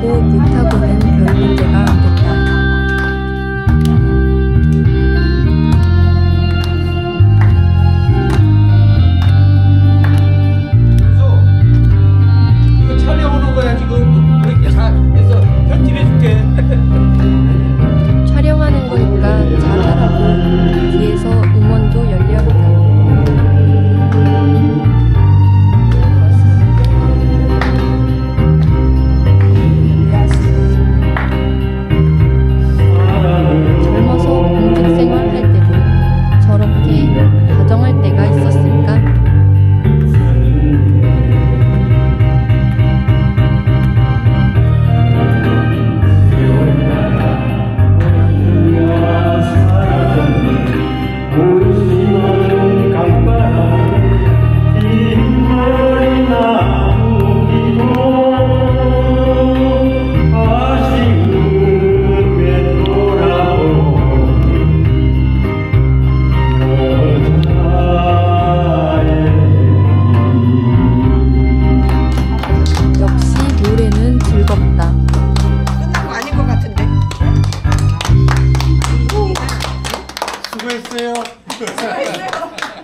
늦다고는 별 문제가 안 됐다. 이거 촬영하는 거야 지금. 이렇게 해서 편집해줄게. 촬영하는 거니까 잘하라고 뒤에서 응원도 열려한다. 젊어서 공직생활 할 때도 저렇게 다정할 때가 있었을까? 역시 노래는 즐겁다. 끝난 거 아닌 것 같은데. 수고했어요.